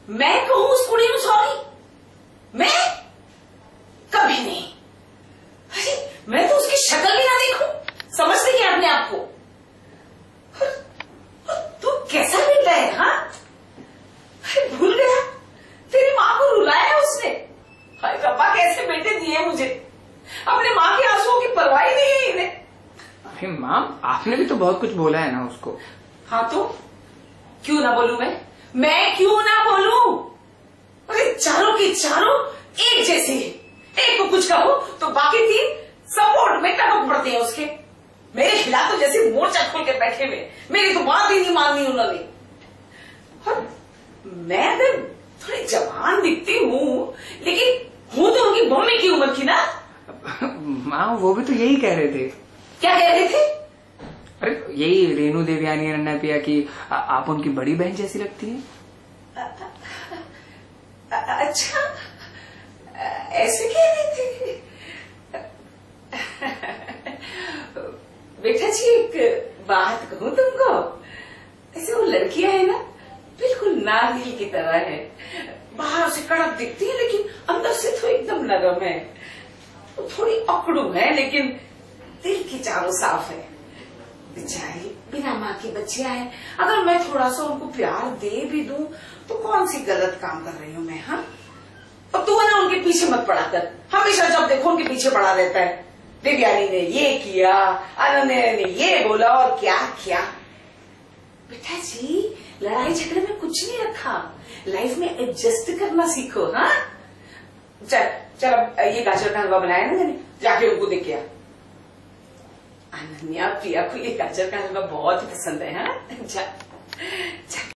मैं कहूं उस कुड़ी में सॉरी? मैं कभी नहीं। अरे मैं तो उसकी शक्ल भी ना देखूं, समझते क्या अपने आप को? तू कैसा बेटा है? हाँ, अरे भूल गया तेरी माँ को रुलाया उसने। हाय रब्बा, कैसे बेटे दिए मुझे, अपने माँ के आंसुओं की परवाह नहीं है इन्हें। अरे माँ, आपने भी तो बहुत कुछ बोला है ना उसको। हाँ तो क्यों ना बोलूं मैं क्यों ना बोलूं? अरे चारों के चारों एक जैसे हैं। एक को कुछ कहो तो बाकी तीन सपोर्ट में टपक पड़ते हैं उसके। मेरे खिलाफ तो जैसे मोर्चा खोल के बैठे हुए, मेरी तो बात ही नहीं माननी उन्होंने। और मैं अगर थोड़ी जवान दिखती हूँ, लेकिन हूँ तो उनकी मम्मी की उम्र की ना। माँ वो भी तो यही कह रहे थे। क्या कह रहे थे? अरे यही रेणु देवयानी नन्ना पिया की आप उनकी बड़ी बहन जैसी लगती हैं। अच्छा, ऐसे कह रहे थे? बेटा जी एक बात कहूं तुमको, ऐसे वो लड़कियां है ना, बिल्कुल नारियल की तरह है। बाहर से कड़क दिखती है लेकिन अंदर से तो एकदम नरम है। तो थोड़ी अकड़ू है लेकिन दिल की चारों साफ है। बेचारी बिना माँ की बच्चियां हैं, अगर मैं थोड़ा सा उनको प्यार दे भी दूं तो कौन सी गलत काम कर रही हूँ मैं? हाँ, और तू ना उनके पीछे मत पड़ा कर, हमेशा जब देखो उनके पीछे पड़ा रहता है। देवयानी ने ये किया, अनन्या ने ये बोला और क्या क्या। बेटा जी लड़ाई झगड़े में कुछ नहीं रखा, लाइफ में एडजस्ट करना सीखो। हाँ चल चल, अब ये गाजर का हलवा बनाया ना मैंने, जाके उनको देख के आ। अनन्या प्रिया को ये गाजर का हलवा बहुत ही पसंद है। हाँ जा, जा।